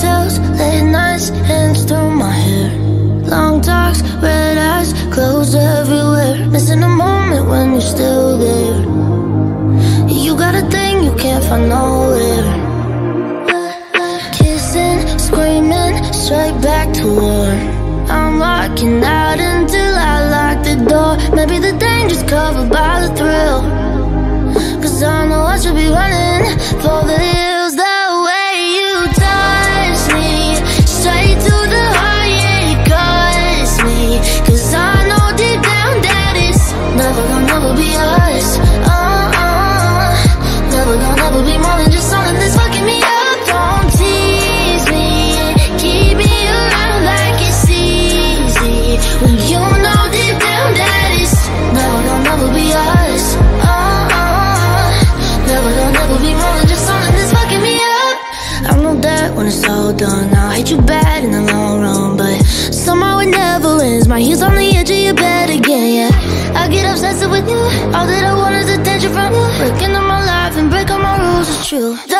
hotels, late nights, hands through my hair. Long talks, red eyes, clothes everywhere. Missing a moment when you're still there. You got a thing you can't find nowhere. Kissing, screaming, straight back to war. I'm walking out until I lock the door. Maybe the danger's covered by the thrill, 'cause I know I should be running for the hills. The way you touch me, straight to the heart, yeah, it cuts me. 'Cause I know deep down that it's never gonna never be us. Never gonna never be more than just something that's fucking me up. Don't tease me, keep me around like it's easy, when you know deep down that it's never gonna never be us. Never gonna never be more than just something that's fucking me up. I know that when it's all done, I'll hate you bad in the long run, but somehow it never ends. My heels on the edge of your bed again, yeah. I get obsessed with you. All that I want is attention from you. Breaking up my life and break all my rules, it's true.